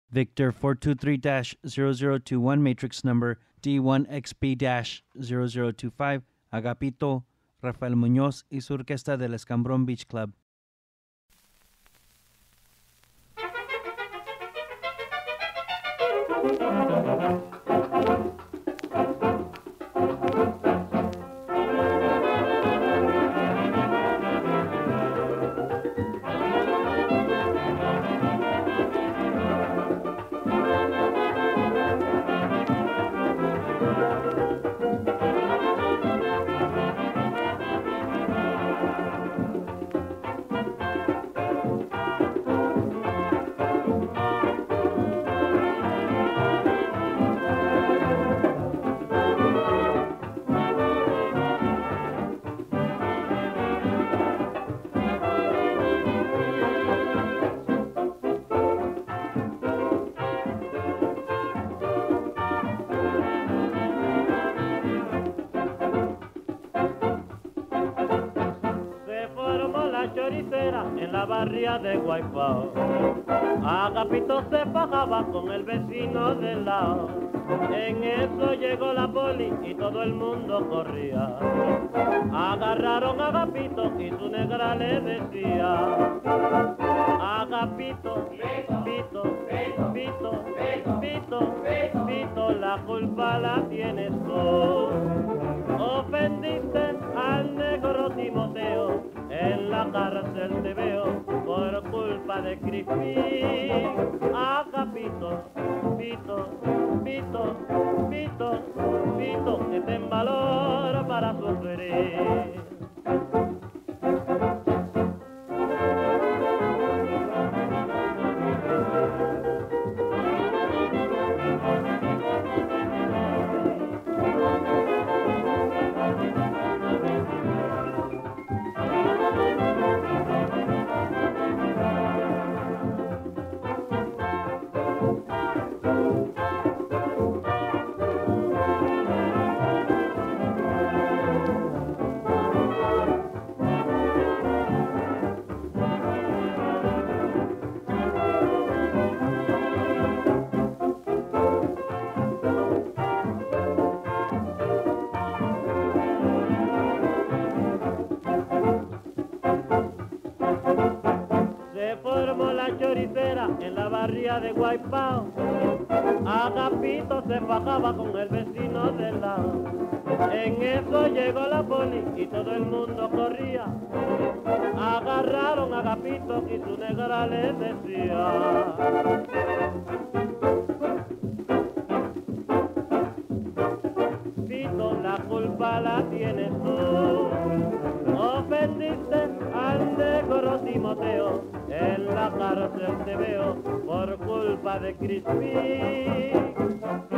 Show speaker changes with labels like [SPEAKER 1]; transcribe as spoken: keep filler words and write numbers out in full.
[SPEAKER 1] Victor four two three dash zero zero two one, matrix number D one X B dash zero zero two five, Agapito, Rafael Muñoz y su orquesta del Escambrón Beach Club.
[SPEAKER 2] En la barria de Guaipao, Agapito se fajaba con el vecino del lado. En eso llegó la poli y todo el mundo corría. Agarraron a Agapito y su negra le decía: Agapito, Pito, Pito, Pito, Pito, la culpa la tienes tú. Ofendiste al negro Timoteo, en la cárcel te veo por culpa de Crispín. Agapito, Pito, Pito, Pito, Pito, que ten valor para sufrir. En la barria de Guaipao, Agapito se fajaba con el vecino del lado. En eso llegó la poli y todo el mundo corría. Agarraron a Agapito y su negra le decía: Pito, la culpa la tienes tú. Ofendiste al negro Timoteo, en la cárcel te veo por culpa de Crispín.